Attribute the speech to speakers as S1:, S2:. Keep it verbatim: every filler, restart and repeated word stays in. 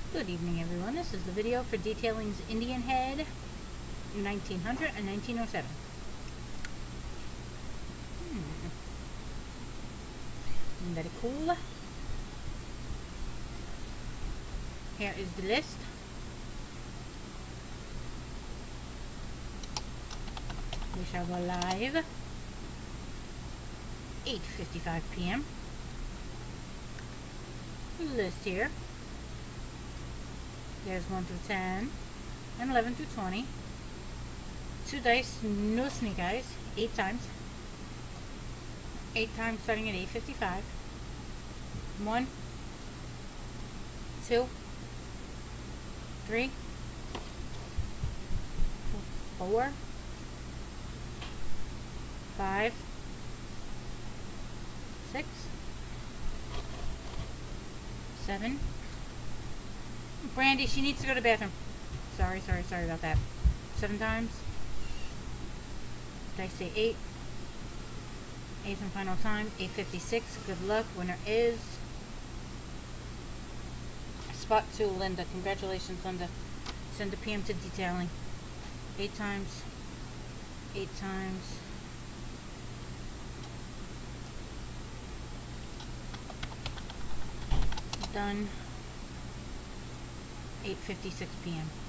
S1: Good evening, everyone. This is the video for Detailing's Indian Head nineteen hundred and nineteen oh seven. Hmm. Very cool. Here is the list. We shall go live eight fifty-five p m List here. There's one through ten and eleven through twenty. Two dice, no sneak eyes, eight times. Eight times starting at eight fifty-five. One, two, three, four, five, six, seven. Brandy, she needs to go to the bathroom. Sorry, sorry, sorry about that. Seven times. Did I say eight? Eighth and final time, eight fifty-six. Good luck. Winner is spot two, Linda. Congratulations, Linda. Send a P M to detailing. Eight times. Eight times. Done. eight fifty-six p m